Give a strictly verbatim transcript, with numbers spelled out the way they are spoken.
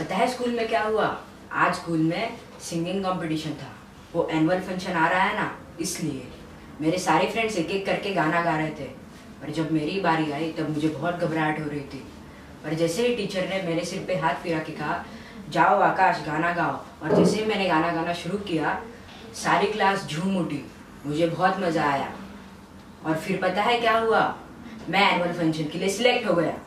पता है स्कूल में क्या हुआ? आज स्कूल में सिंगिंग कंपटीशन था। वो एनुअल फंक्शन आ रहा है ना, इसलिए मेरे सारे फ्रेंड्स एक एक करके गाना गा रहे थे। पर जब मेरी बारी आई तब मुझे बहुत घबराहट हो रही थी। पर जैसे ही टीचर ने मेरे सिर पे हाथ फिरा के कहा, जाओ आकाश गाना गाओ, और जैसे ही मैंने गाना गाना शुरू किया सारी क्लास झूम उठी। मुझे बहुत मज़ा आया। और फिर पता है क्या हुआ? मैं एनुअल फंक्शन के लिए सिलेक्ट हो गया।